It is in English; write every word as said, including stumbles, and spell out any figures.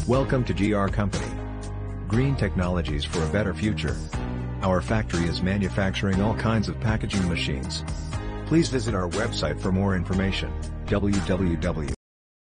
Welcome to G R Company. Green technologies for a better future. Our factory is manufacturing all kinds of packaging machines. Please visit our website for more information. w w w